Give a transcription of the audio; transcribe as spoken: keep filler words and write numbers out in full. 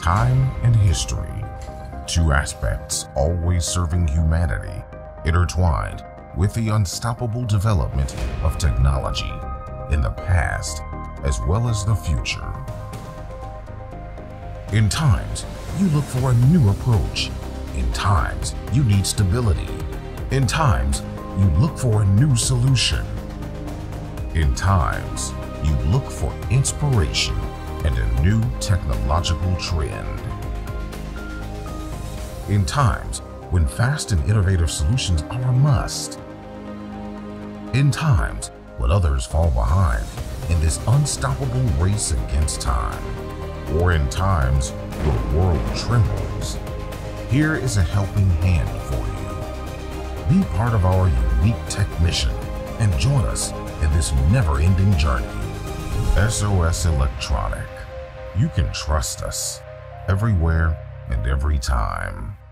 Time and history, two aspects always serving humanity, intertwined with the unstoppable development of technology in the past as well as the future. In times, you look for a new approach. In times, you need stability. In times, you look for a new solution. In times, you look for inspiration and a new technological trend. In times when fast and innovative solutions are a must. In times when others fall behind in this unstoppable race against time. Or in times your world trembles, here is a helping hand for you. Be part of our unique tech mission and join us in this never-ending journey. S O S Electronic. You can trust us everywhere and every time.